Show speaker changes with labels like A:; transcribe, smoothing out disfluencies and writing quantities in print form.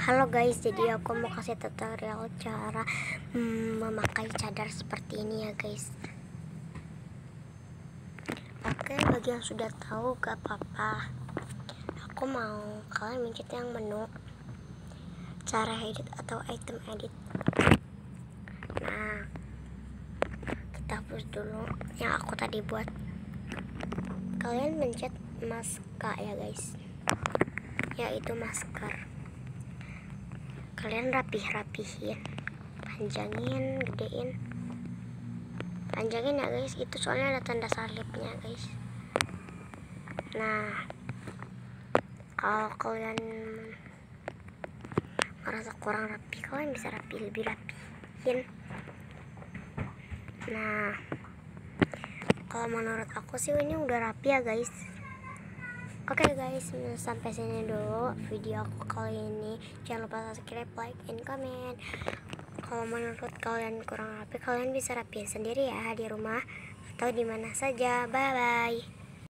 A: Halo guys, jadi aku mau kasih tutorial cara memakai cadar seperti ini ya guys. Oke, bagi yang sudah tahu gak apa-apa. Aku mau kalian mencet yang menu cara edit atau item edit. Nah, kita hapus dulu yang aku tadi buat. Kalian mencet maska ya guys, yaitu masker. Kalian rapihin, panjangin, gedein, panjangin ya guys, itu soalnya ada tanda salibnya guys. Nah, kalau kalian merasa kurang rapi, kalian bisa lebih rapihin. Nah, kalau menurut aku sih ini udah rapi ya guys. Oke guys, sampai sini dulu video aku kali ini. Jangan lupa subscribe, like, and comment. Kalau menurut kalian kurang rapi, kalian bisa rapiin sendiri ya di rumah atau di mana saja. Bye bye.